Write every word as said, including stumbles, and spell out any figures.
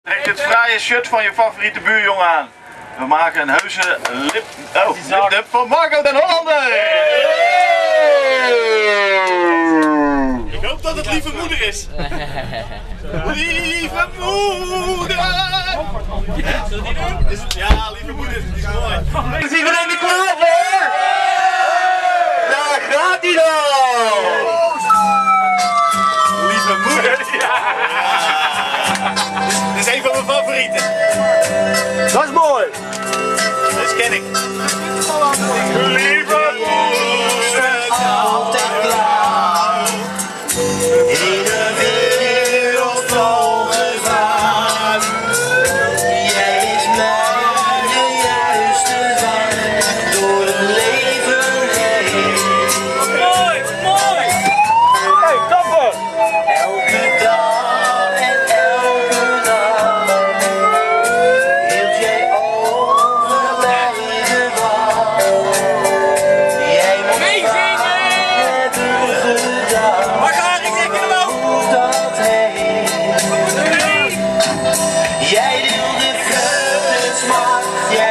Trek het fraaie shirt van je favoriete buurjongen aan. We maken een heuse lip... Oh, lipdub van Marco den Hollander! Ik hoop dat het lieve moeder is. Lieve moeder! Zullen die doen? Is het? Ja, lieve moeder, die is mooi. Is iedereen er klaar voor? Daar gaat hij dan! Lieve moeder! Ja. Dit is een van mijn favorieten. Dat is mooi! Dat ken ik. Lieve moeder, altijd klaar. In de wereld vol gevaar. Jij is mij de juiste weg door het leven heen. Mooi, mooi! Hey, kappen! Elke dag en elke nacht hield jij over mij de wacht. Jij moet hebben gedaan. Waar ga ik denk je nou? Dat heen. Jij deelde vreugde en smaak.